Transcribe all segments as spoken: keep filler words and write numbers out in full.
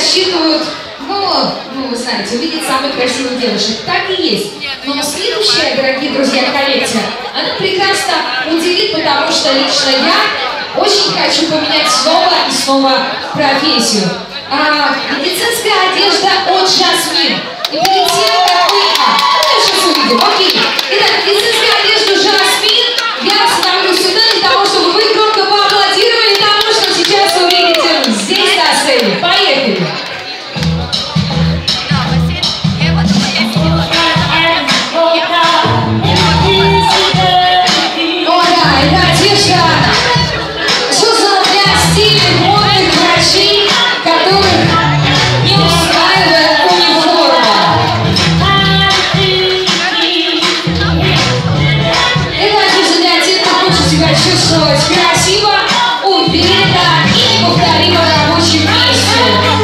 рассчитывают, ну, ну, вы знаете, увидеть самых красивых девушек. Так и есть. Но следующая, дорогие друзья, коллекция, она прекрасно удивит, потому что лично я очень хочу поменять снова и снова профессию. А, медицинская одежда от Жасмин. И перед тем, как вы... А, ну, сейчас увидим, окей. Итак, медицинская одежда Жасмин. Я остановлюсь сюда для того, чтобы вы громко поаплодировали тому, что сейчас вы увидите здесь на сцене. Поехали! О, да, это одежда создана для стильных модных врачей, которых не устраивает униформа. Это одежда для тех, кто хочет себя чувствовать красиво, уверенно и неповторимо в рабочем месте.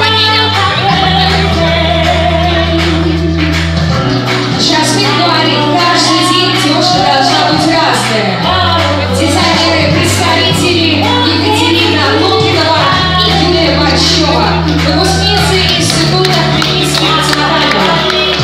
Жасмин говорит, каждый день девушка должна быть разная. Дизайнеры, представители Екатерина Лукинова и Юлия Борщева, выпускницы Института феминистики национального.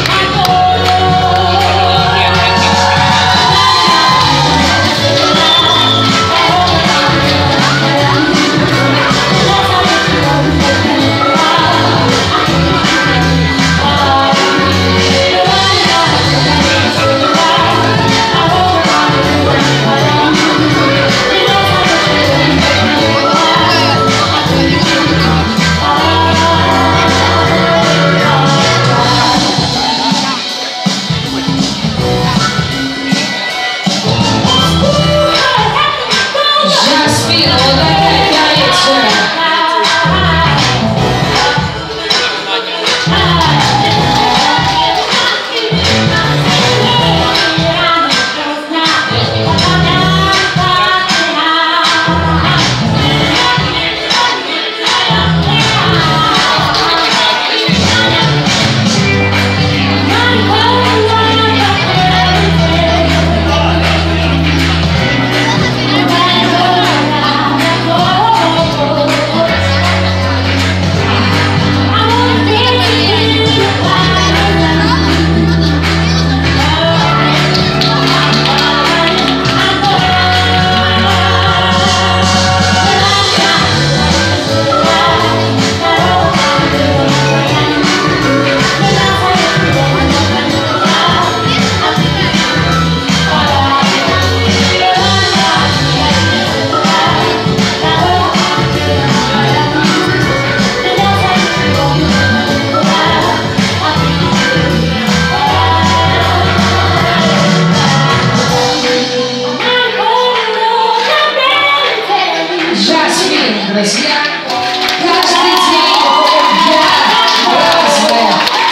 Друзья, каждый день я разная.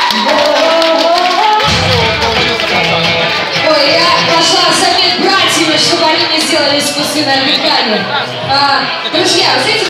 Ой, я пошла совет братьями, чтобы они не сделали искусственное дыхание. А, друзья, знаете,